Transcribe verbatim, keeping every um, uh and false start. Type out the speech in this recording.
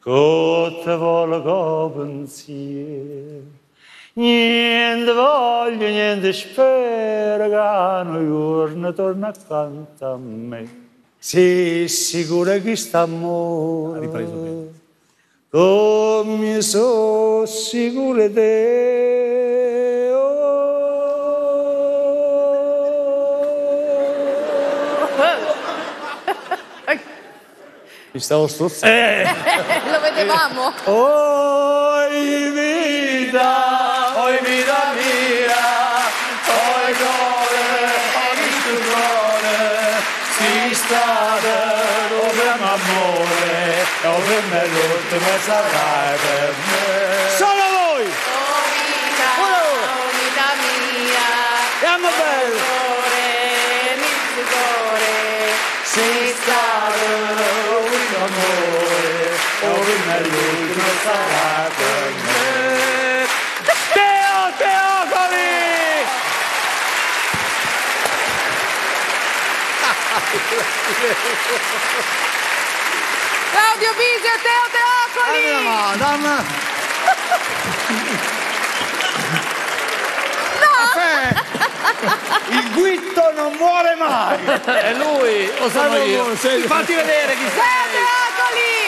che te volgo pensiero. Niente voglio, niente spero che un giorno torna accanto a me. Sei sicura che sta amore? Ha ripreso bene. Come sono sicura di te? Mi stavo strozzando. Eh, lo vedevamo. Oh, vita, oh, vita mia, oh, cuore, oh, questo cuore, si sta dove amore, dove me l'ultima sarai per me. Solo voi! Oh vita, oh vita mia, Andiamo bello! cuore, mio cuore, Si sta dove amore, dove me l'ultima sarai per me. Teo Teocoli! Claudio Bisio e Teo Teocoli! Madonna! Il guitto non muore mai! È lui! O sono io? Fatti vedere chi sei! Teo Teocoli!